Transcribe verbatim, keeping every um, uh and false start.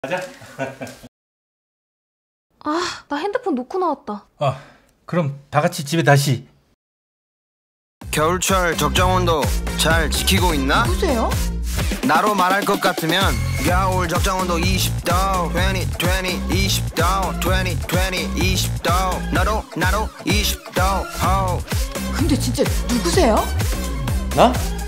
가자. 아, 나 핸드폰 놓고 나왔다. 아, 그럼 다 같이 집에 다시. 겨울철 적정온도 잘 지키고 있나? 누구세요? 나로 말할 것 같으면 겨울 적정온도 이십 도 이십, 이십, 이십 도 이십, 이십, 이십 도 나도 나도 이십 도 oh. 근데 진짜 누구세요? 나?